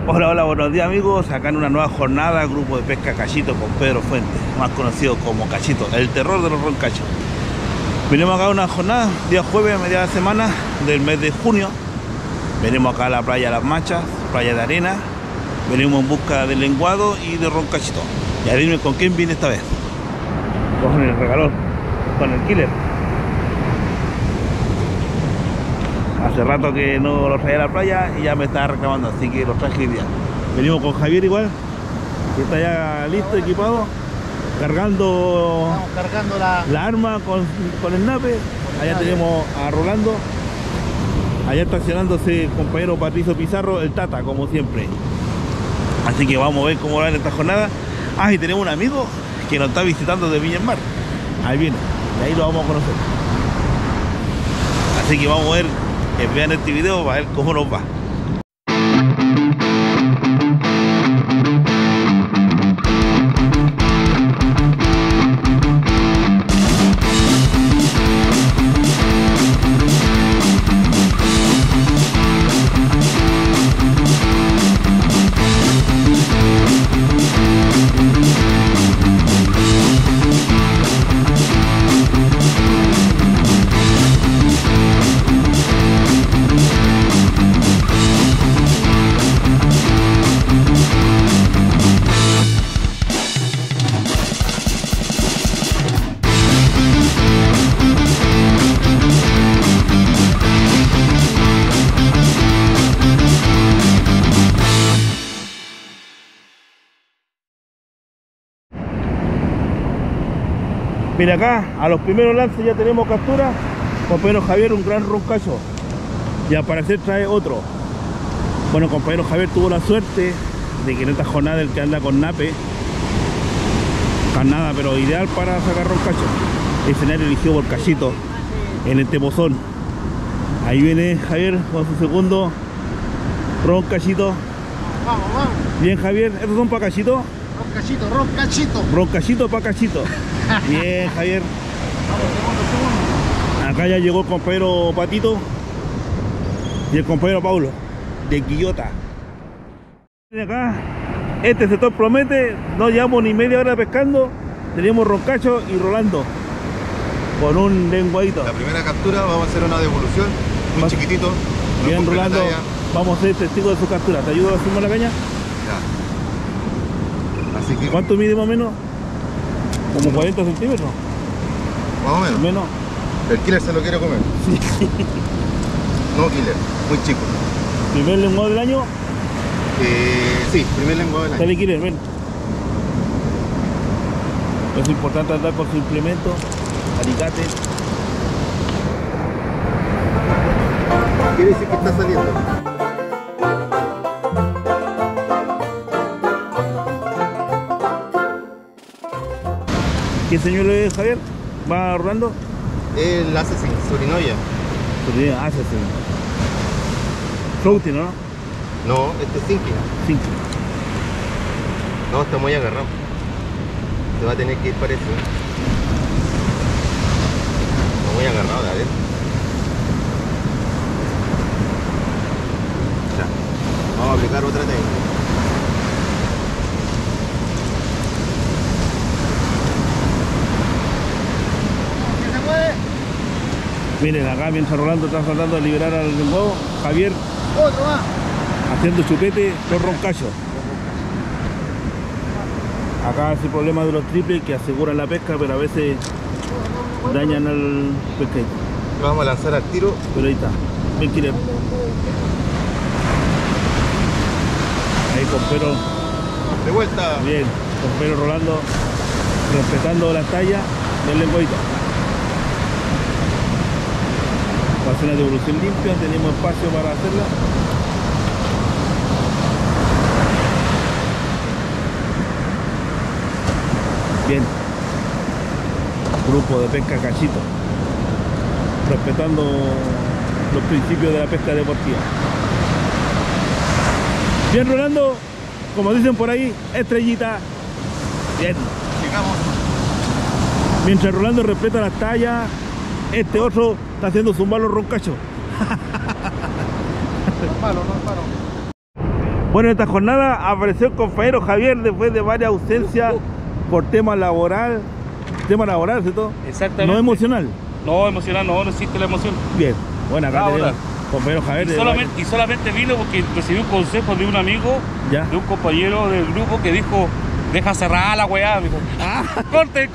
Hola, hola, buenos días amigos, acá en una nueva jornada, grupo de pesca Cachito con Pedro Fuentes, más conocido como Cachito, el terror de los roncachos. Venimos acá a una jornada, día jueves, a media de semana del mes de junio. Venimos acá a la playa Las Machas, playa de arena. Venimos en busca del lenguado y de roncachito. Y adivinen con quién vine esta vez. Con el regalón, con el killer. Hace rato que no lo traía a la playa y ya me estaba reclamando, así que lo traje hoy día. Venimos con Javier igual, que está ya listo, equipado, cargando, la arma con el nape. Allá tenemos a Rolando, allá estacionándose el compañero Patricio Pizarro, el Tata, como siempre. Así que vamos a ver cómo va en esta jornada. Ah, y tenemos un amigo que nos está visitando de Viña del Mar. Ahí viene, y ahí lo vamos a conocer. Así que vamos a ver, vean este video para ver cómo nos va. Mira acá, a los primeros lances ya tenemos captura. Compañero Javier, un gran roncacho. Y al parecer trae otro. Bueno, compañero Javier tuvo la suerte de que en esta jornada el que anda con nape, carnada, pero ideal para sacar roncacho. Escenario eligió por Cachito en este pozón. Ahí viene Javier con su segundo roncachito. Vamos, vamos. Bien, Javier, ¿estos son para Cachito? Roncachito, roncachito. Roncachito para Cachito. Bien, Javier. Vamos, segundo. Acá ya llegó el compañero Patito y el compañero Paulo de Quillota. Acá, este sector promete, no llevamos ni media hora pescando, tenemos roncacho y Rolando con un lenguadito. La primera captura vamos a hacer una devolución, muy chiquitito. Bien, Rolando, vamos a ser testigos de su captura. ¿Te ayudo a subir la caña? Ya. Así que, ¿Cuánto mide más o menos? Como 40 centímetros. más o menos. Menos. El killer se lo quiere comer. Sí. No killer, muy chico. ¿Primer lenguado del año? Sí, primer lenguado del año. Dale, killer, ven. Es importante andar con su implemento, alicate. Quiere decir que está saliendo. ¿Qué señuelo es, Javier? ¿Va Rolando? El Assassin, Surinoya. Assassin. Floating, ¿no? No, este es Sinking. Sinking. No, está muy agarrado. Se va a tener que ir para eso. Está muy agarrado, a ver. Ya. Vamos a aplicar otra técnica. Miren, acá mientras Rolando está tratando de liberar al lenguado, Javier Otro más. haciendo chupete los roncachos. Acá es el problema de los triples que aseguran la pesca, pero a veces dañan al pescadito. Vamos a lanzar al tiro. Pero ahí está. Ven, killer. Ahí compañero. De vuelta. Bien, compañero Rolando respetando la talla del lenguadito. Va a hacer una devolución limpia, tenemos espacio para hacerla. Bien. Grupo de pesca Cachito, respetando los principios de la pesca deportiva. Bien, Rolando, como dicen por ahí, estrellita. Bien. Llegamos. Mientras Rolando respeta las tallas, este otro está haciendo zumbar los roncachos. No es malo, no es malo. Bueno, en esta jornada apareció el compañero Javier después de varias ausencias por tema laboral, ¿cierto? Exactamente. No emocional. No, emocional, no existe la emoción. Bien, bueno, acá Ahora. tenemos compañero Javier. Y solamente vino porque recibí un consejo de un amigo, Ya. de un compañero del grupo que dijo, deja cerrada la weá, dijo, corte.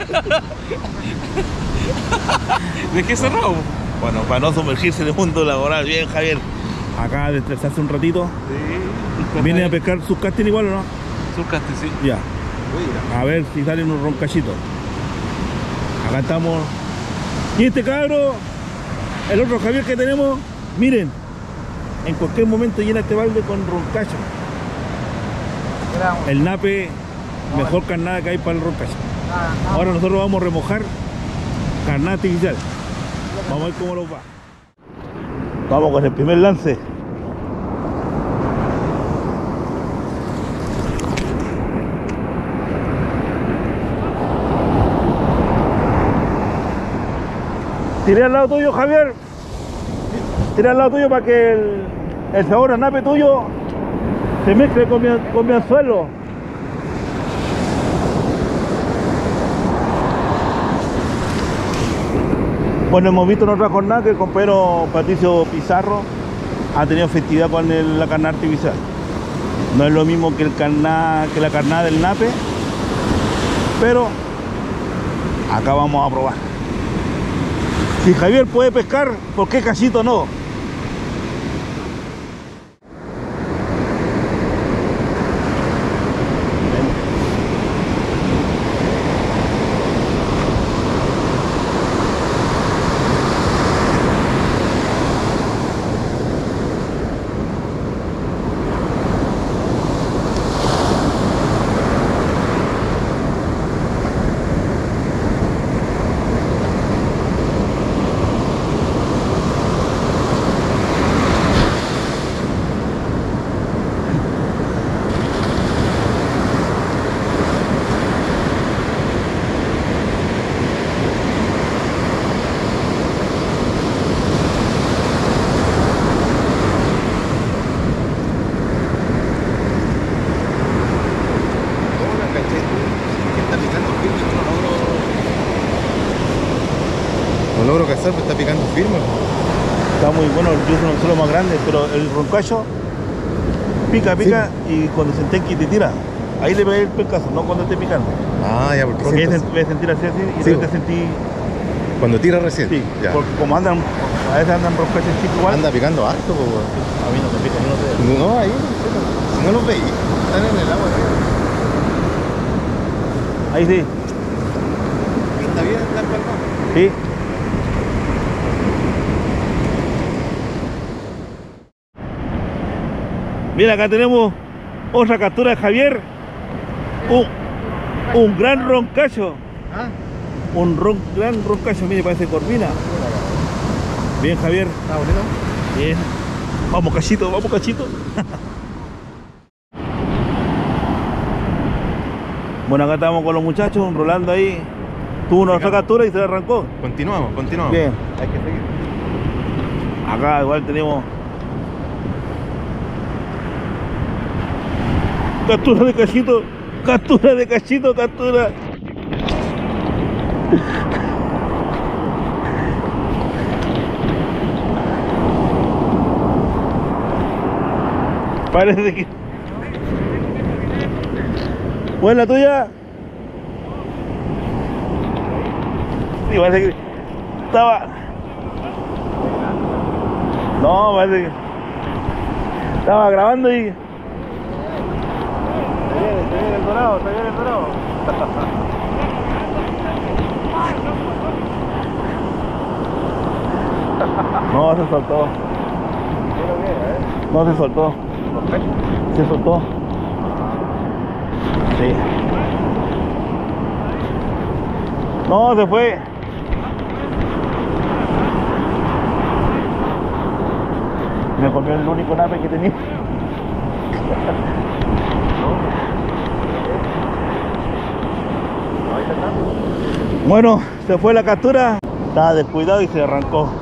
Dejé cerrado. Bueno, para no sumergirse en el mundo laboral. Bien, Javier. Acá de estresarse un ratito. Sí. ¿Viene a pescar sus casting igual o no? Surcaste, sí. Ya. A ver si salen unos roncachitos. Acá estamos. Y este cabro, el otro Javier que tenemos, miren, en cualquier momento llena este balde con roncacho. El nape, mejor carnada que hay para el roncacho. Ahora nosotros vamos a remojar carnada artificial. Vamos a ver cómo nos va. Vamos con el primer lance. Tiré al lado tuyo, Javier. Tiré al lado tuyo para que el sabor a nape tuyo se mezcle con mi anzuelo. Bueno, hemos visto en otra jornada que el compañero Patricio Pizarro ha tenido festividad con la carnada artificial. No es lo mismo que la carnada del nape, pero acá vamos a probar. Si Javier puede pescar, ¿por qué Cachito no? No logro cazar, pero está picando firme. Está muy bueno, yo soy un solo más grande, pero el roncacho pica y cuando se entenque te tira. Ahí le ve el pescazo, no cuando esté picando. Ah, ya, porque Porque siento- voy a sentir así y Sí, luego te sentí. cuando tira recién. Sí, Ya. porque como andan, a veces andan roncachos chicos igual. Anda picando harto, po, weón. A mí no me pica, yo no sé. No, ahí, si no los veis, están en el agua. Ahí sí, Está bien estar calmado. sí. Mira, acá tenemos otra captura de Javier. Un gran roncacho. ¿Ah? Gran roncacho, mire, parece corvina. Bien, Javier. ¿Está bonito? Bien. Vamos, Cachito, vamos, Cachito. Bueno, acá estamos con los muchachos, Rolando ahí. Tuvo una otra captura y se le arrancó. Continuamos. Bien. Hay que seguir. Acá igual tenemos captura de Cachito, captura. Parece que... ¿Buena tuya? Sí, parece que estaba... No, parece que... Estaba grabando y... Se viene el dorado. No, se soltó. No, se soltó. Se soltó. Sí. No, se fue. Me comió el único nape que tenía. Bueno, se fue la captura. Estaba descuidado y se arrancó.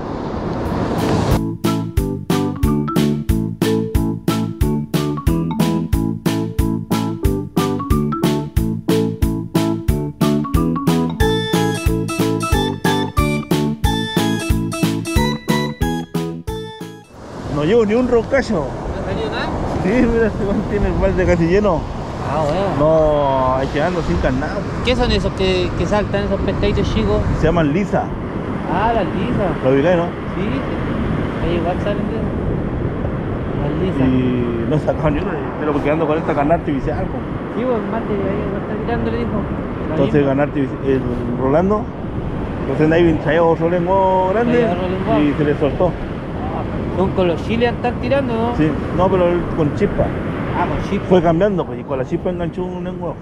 No llevo ni un roncacho. ¿No salió nada? Sí, mira, este man tiene el balde casi lleno. Ah, bueno. No, hay quedando sin carnado. ¿Qué son esos que saltan, esos pescaditos chicos? Se llaman lisa. Ah, las lisas. Lo ubicáis, ¿no? Sí, ahí igual salen de las lisas. Y no he sacado ni uno, pero porque ando con esta carne artificial. Po. Sí, pues mate ahí igual está tirando, le dijo. La Entonces misma. ganar Rolando. Entonces ahí traía otro lenguado grande Traía otro lenguado. y se le soltó. Ah, son con los chiles están tirando, ¿no? Sí, no, pero él con chispa. Ah, con chip. Fue cambiando, pues, y con la chispa enganchó un lenguado.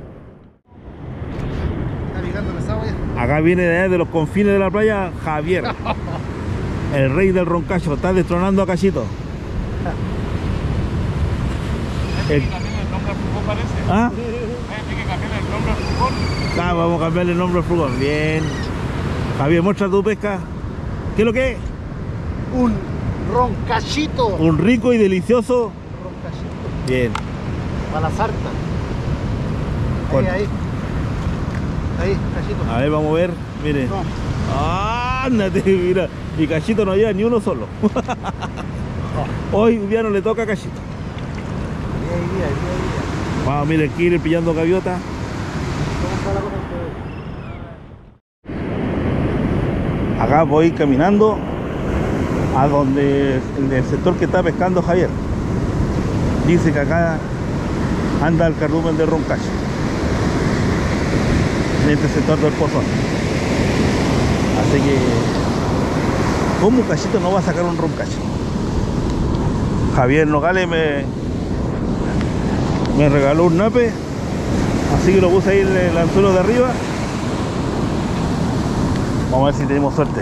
Está ligando la agua ya. Acá viene de allá de los confines de la playa Javier, el rey del roncacho. Está destronando a Cachito. Hay que cambiar el nombre al fútbol, parece. ¿Ah? Hay que cambiar el nombre al fútbol. Ah, vamos a cambiarle el nombre al fútbol. Bien. Javier, muestra tu pesca. ¿Qué es lo que es? Un roncachito. Un rico y delicioso. Roncachito. Bien. Para la sarta. Ahí, Con- ahí. Ahí, cachito. A ver, vamos a ver. Mire. No. Ándate, mira. Y Cachito no lleva ni uno solo. Hoy día no le toca a Cachito. Ahí. Vamos, mire, aquí ir pillando gaviota. ¿Cómo está la cosa? Acá voy caminando a donde el sector que está pescando Javier. Dice que acá anda el cardumen de roncacho. En este sector del pozón. Así que, ¿cómo Cachito no va a sacar un roncacho? Javier Nogales me regaló un nape, así que lo puse ahí en el anzuelo de arriba. Vamos a ver si tenemos suerte.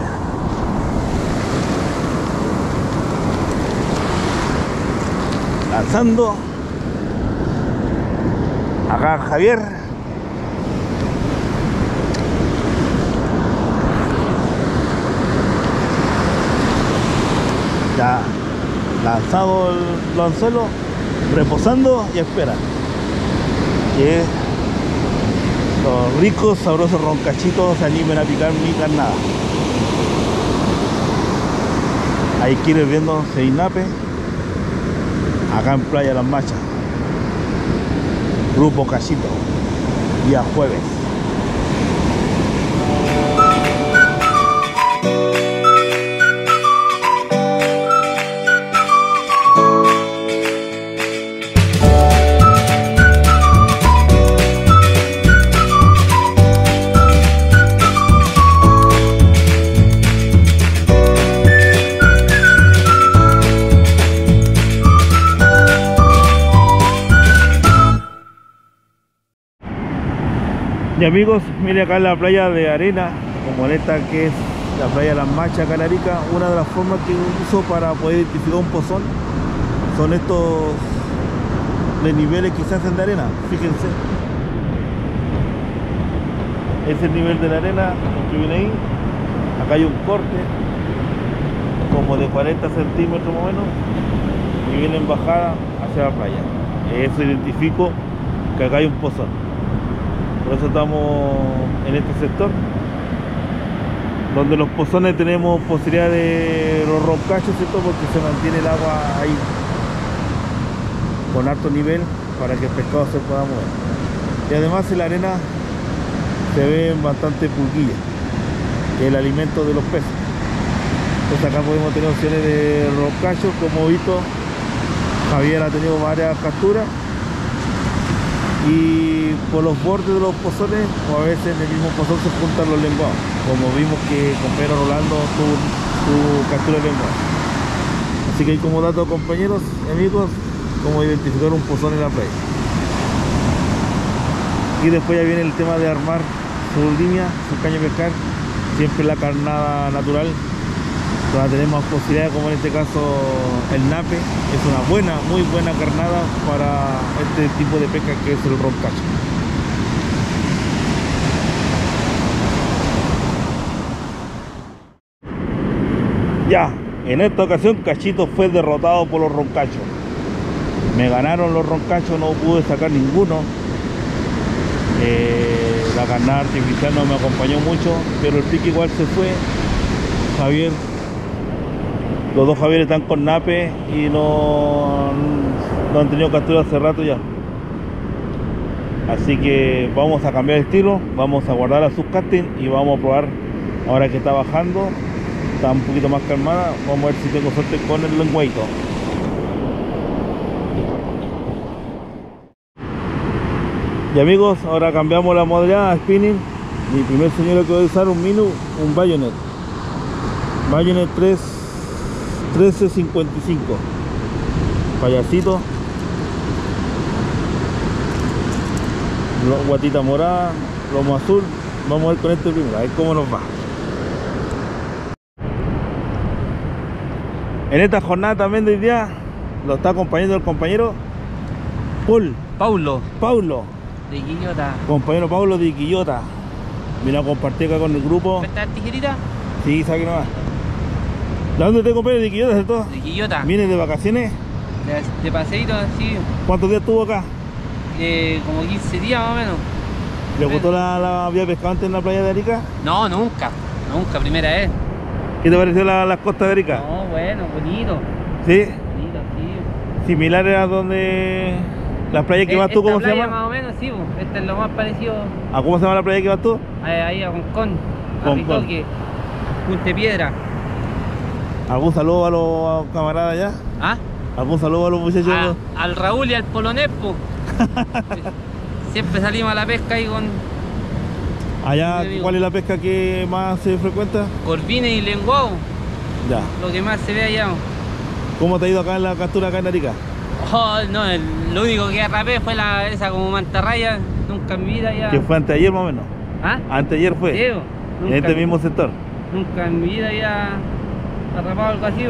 Lanzando. Acá Javier. Ya lanzado el anzuelo, reposando y espera que los ricos, sabrosos roncachitos se animen a picar mi carnada. Ahí quieres viendo Seinape, acá en Playa Las Machas, Grupo Cachito, día jueves. Y amigos, mire acá en la playa de arena, como en esta que es la playa de Las Machas, Canarica, una de las formas que uso para poder identificar un pozón son estos desniveles que se hacen de arena. Fíjense, ese es el nivel de la arena que viene ahí. Acá hay un corte como de 40 centímetros más o menos y viene en bajada hacia la playa. Eso identifico que acá hay un pozón. Por eso estamos en este sector, donde los pozones tenemos posibilidad de los roncachos, ¿cierto? Porque se mantiene el agua ahí con alto nivel para que el pescado se pueda mover. Y además en la arena se ven bastante pulguillas, que es el alimento de los peces. Entonces acá podemos tener opciones de roncachos, como he visto, Javier ha tenido varias capturas. Y por los bordes de los pozones, o a veces en el mismo pozón se juntan los lenguados, como vimos que compañero Rolando tuvo captura de lenguado. Así que hay como dato, compañeros y amigos, cómo identificar un pozón en la playa. Y después ya viene el tema de armar su línea, su caña de pescar, siempre la carnada natural, donde tenemos posibilidades, como en este caso el nape, es una buena, muy buena carnada para este tipo de pesca que es el roncacho. Ya, en esta ocasión Cachito fue derrotado por los roncachos. Me ganaron los roncachos, no pude sacar ninguno. La carnada artificial no me acompañó mucho, pero el pique igual se fue. Javier Los dos Javier están con nape y no han tenido captura hace rato ya. Así que vamos a cambiar el estilo, vamos a guardar a subcasting y vamos a probar ahora que está bajando, está un poquito más calmada, vamos a ver si tengo suerte con el lengüeito. Y amigos, ahora cambiamos la modalidad a spinning. Mi primer señuelo que voy a usar un Bayonet 1355 payasito, guatita morada, lomo azul. Vamos a ver con este primero, a ver cómo nos va. En esta jornada también de hoy día lo está acompañando el compañero Paulo, de Quillota. compañero Paulo de Quillota. Vino a compartir acá con el grupo. ¿Esta tijerita? Sí, saque nomás. ¿De dónde te compañero de Quillota, cierto? De Quillota. ¿Vienes de vacaciones? De paseíto así, ¿Cuántos días estuvo acá? como 15 días más o menos. ¿Le gustó la vía pescante en la playa de Arica? No, nunca, primera vez. ¿Qué te pareció las costas de Arica? No, bueno, bonito. ¿Sí? Bonito, sí. ¿Similares a donde las playas que vas tú, cómo se llama? Más o menos, sí, esta es lo más parecido ¿A cómo se llama la playa que vas tú? ahí a Concón, a Concón. Ritoque, Punta Piedra. ¿Algún saludo a los camaradas allá? ¿Ah? ¿Algún saludo a los muchachos? Al Raúl y al Polonespo. Siempre salimos a la pesca ahí con Allá, Sí, ¿cuál es la pesca que más se frecuenta? corvines y lenguado, Ya. lo que más se ve allá. ¿Cómo te ha ido acá en la captura acá en Arica? Oh, no, lo único que atrapé fue esa como mantarraya, nunca en mi vida ya. Que fue anteayer más o menos. ¿Ah? Anteayer fue. Sí, En nunca, este mismo sector. nunca en mi vida ya atrapado algo así.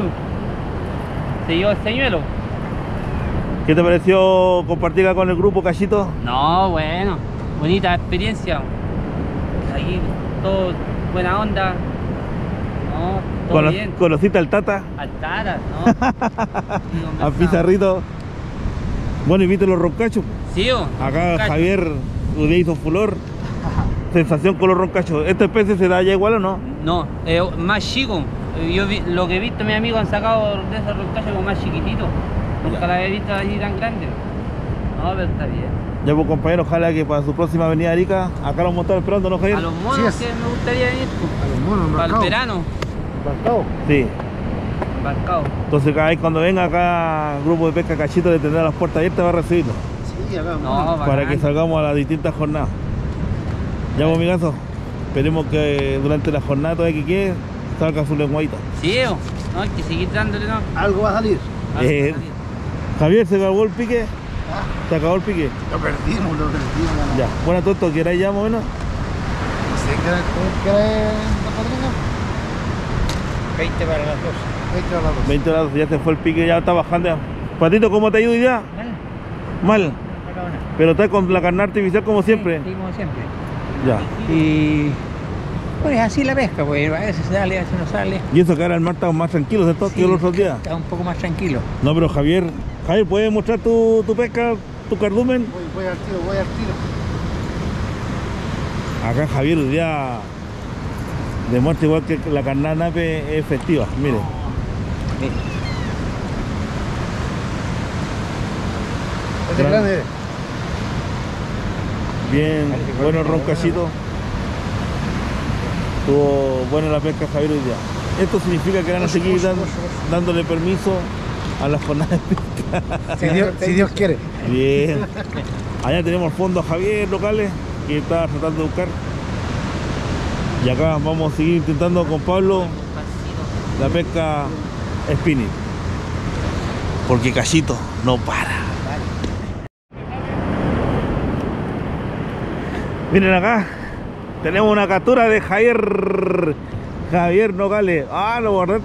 Se llevó el señuelo. ¿Qué te pareció compartir acá con el grupo, Cachito? No, bueno, bonita experiencia. Aquí todo buena onda. No, todo bien. ¿Conociste al Tata? Al Tara, ¿no? ¿A Pizarrito? Bueno, y viste los roncachos. Sí, Acá Roncacho. Javier le hizo fulor. Sensación con los roncachos. ¿Esta especie se da ya igual o no? No, más chico. Lo que he visto, mis amigos han sacado de esos roncachos como más chiquititos. Nunca Ya. la había visto así tan grande. No, pero está bien. Ya pues compañero, ojalá que para su próxima venida a Arica, acá los montamos esperando, ¿no, Javier? A los monos Sí es. que me gustaría venir, pues, A los monos, para el marcado. verano, Marcado. Sí. embarcado. Entonces cada vez cuando venga acá grupo de pesca Cachito le tendrá las puertas abiertas para recibirlo. Sí, acá. No, Para bacán. que salgamos a las distintas jornadas. Ya pues, amigazo, esperemos que durante la jornada todavía que quede salga su lenguadita. Sí, no, hay que seguir dándole, ¿no? Algo va a salir. Algo Eh. va a salir. Javier, ¿se acabó el pique? Ah, ¿Se acabó el pique? lo perdimos. Ya. Bueno, Toto, ¿qué era ya más o menos? No sé qué era la padrina. 20 para las 2. 20 a las 2. 20 horas, ya se fue el pique, ya está bajando. Ya. Patito, ¿cómo te ha ido hoy día? Mal. Pero está con la carne artificial como siempre. Sí, como siempre. Ya. Y pues así la pesca, pues a veces sale, a veces no sale. Y eso que ahora el mar está más tranquilo, ¿cierto? Que los otros días. Está un poco más tranquilo. No, pero Javier, ¿puedes mostrar tu pesca, tu cardumen? Voy al tiro. Acá Javier hoy día demuestra igual que la carnada nape es festiva, mire. Ese es grande. Bien, bueno el roncachito. Estuvo buena la pesca Javier hoy día. Esto significa que van a seguir dándole permiso a las jornadas de pesca. Si Dios quiere. Bien. Allá tenemos al fondo a Javier locales que está tratando de buscar. Y acá vamos a seguir intentando con Pablo la pesca spinning. Porque Cachito no para. Miren acá, tenemos una captura de Javier Nogales. Ah, lo guardaste.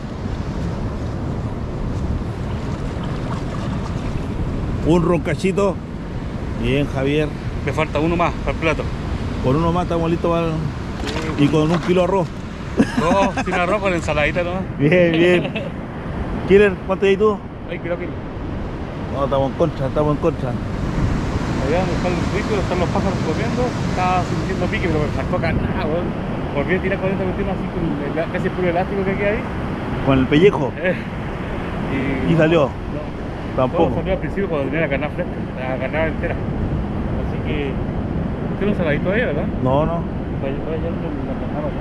Un roncachito. Bien, Javier. Me falta uno más para el plato. Con uno más estamos listos para... Y con 1 kilo de arroz. No, sin arroz con ensaladita nomás. Bien, bien. Killer, ¿cuánto hay tú? Ay, creo que No, estamos en contra, estamos en contra. allá donde están los vehículos, están los pájaros corriendo, estaba sintiendo pique, pero me faltó carnada, weón. Volví a tirar con esta cuestión así con casi el puro elástico que queda ahí. con el pellejo. Y salió. No. Tampoco. No, salió al principio cuando tenía la carnada fresca, la carnada entera. Así que. Usted no se la ha visto ahí, ¿verdad? No, no. Vaya la carnada.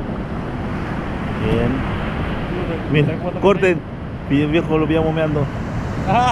Bien. Mira, corten. Y el viejo lo pillamos meando. Ah.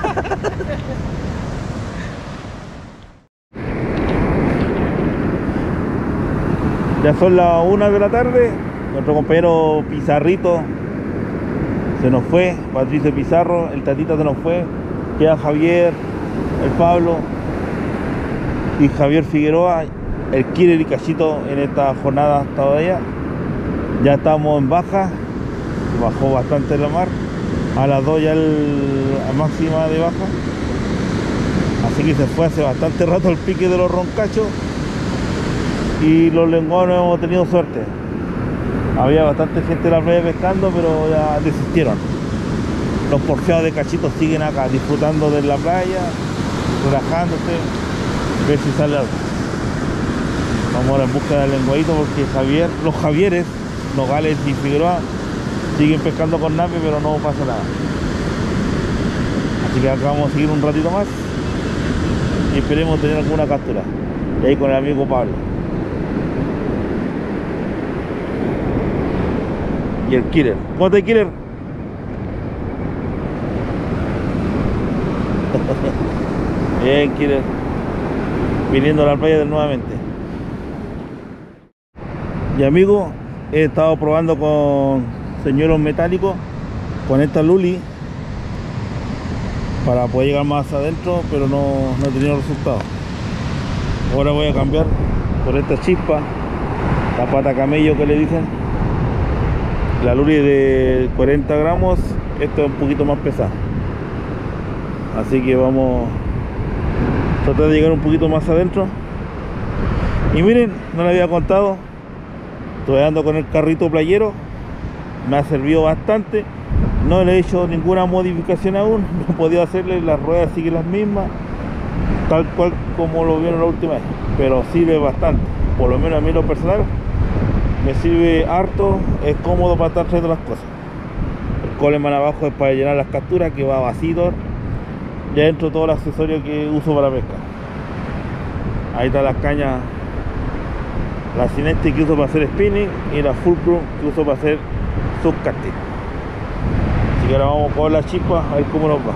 Ya son las 1 de la tarde. Nuestro compañero Pizarrito se nos fue. Patricio Pizarro, el Tatita se nos fue. Queda Javier, el Pablo y Javier Figueroa, el Killer y Cachito en esta jornada todavía. Ya estamos en baja. Bajó bastante la mar. A las 2 ya la máxima de baja. Así que se fue hace bastante rato el pique de los roncachos. Y los lenguados no hemos tenido suerte. Había bastante gente en la playa pescando, pero ya desistieron. Los porfiados de cachitos siguen acá, disfrutando de la playa, relajándose, ver si sale algo. Vamos ahora en busca del lenguadito porque los Javieres, Nogales y Figueroa siguen pescando con nape, pero no pasa nada. Así que acá vamos a seguir un ratito más y esperemos tener alguna captura. Y ahí con el amigo Pablo. Y el Killer. ¿Cómo está el Killer? Bien, Killer. Viniendo a la playa nuevamente. Y amigo, he estado probando con señuelos metálicos, con esta Luli, para poder llegar más adentro, pero no he tenido resultados. Ahora voy a cambiar por esta chispa, la pata camello que le dicen. La Luli de 40 gramos, esto es un poquito más pesado. Así que vamos a tratar de llegar un poquito más adentro. Y miren, no le había contado, estoy andando con el carrito playero, me ha servido bastante. No le he hecho ninguna modificación aún, no he podido hacerle, las ruedas siguen las mismas, tal cual como lo vieron la última vez, pero sirve bastante, por lo menos a mí lo personal me sirve harto, es cómodo para estar trayendo las cosas. El Coleman abajo es para llenar las capturas, que va vacío, y adentro todo el accesorio que uso para pesca. Ahí están las cañas, la Cinesti que uso para hacer spinning y la Fulcrum que uso para hacer subcasting. Así que ahora vamos con la chispa a ver cómo nos va.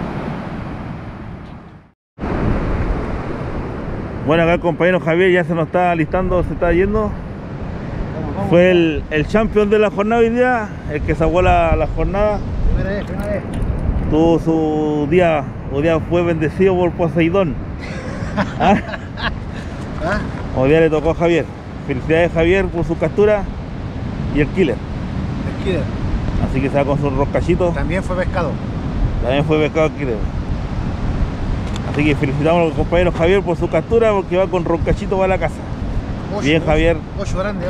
Bueno, acá el compañero Javier ya se nos está alistando, se está yendo. Fue el champion de la jornada hoy día, el que sacó la jornada. Primera vez. Tuvo su día, hoy día fue bendecido por Poseidón. ¿Ah? ¿Ah? Hoy día le tocó a Javier. Felicidades Javier por su captura y el Killer. El Killer. Así que se va con sus roscachitos. También fue pescado. También fue pescado el Killer. Así que felicitamos al compañero Javier por su captura porque va con roscachito para la casa. Bien, Javier. 8 grande.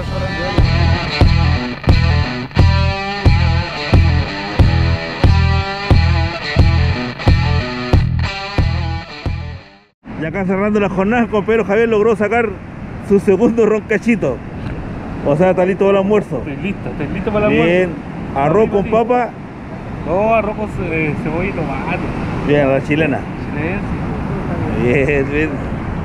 Y acá cerrando la jornada, el compañero Javier logró sacar su segundo roncachito. O sea, está listo para el almuerzo. Estoy listo para el almuerzo. Bien, arroz con papa. No, arroz con cebolla y tomate. Bien, la chilena. Silencio. Bien.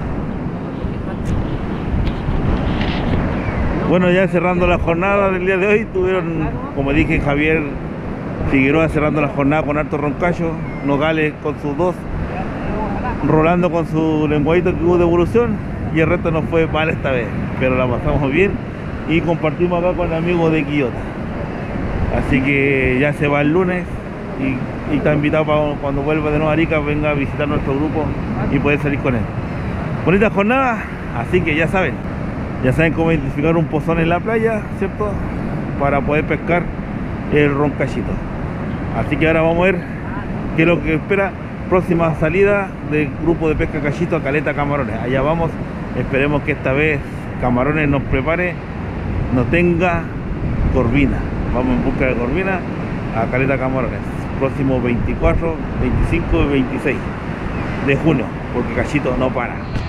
Bueno, ya cerrando la jornada del día de hoy, tuvieron, como dije, Javier Figueroa cerrando la jornada con harto roncacho, Nogales con sus dos, Rolando con su lenguadito que hubo de evolución, y el resto no fue mal esta vez, pero la pasamos bien y compartimos acá con amigos de Quillota. Así que ya se va el lunes y está invitado para cuando vuelva de nuevo a Arica, venga a visitar nuestro grupo y poder salir con él. Bonita jornada, así que ya saben cómo identificar un pozón en la playa, ¿cierto? Para poder pescar el roncachito. Así que ahora vamos a ver qué es lo que espera. Próxima salida del grupo de pesca cachito a Caleta Camarones. Allá vamos, esperemos que esta vez Camarones nos prepare, nos tenga corvina. Vamos en busca de corvina a Caleta Camarones. Próximo 24, 25 y 26 de junio, porque cachito no para.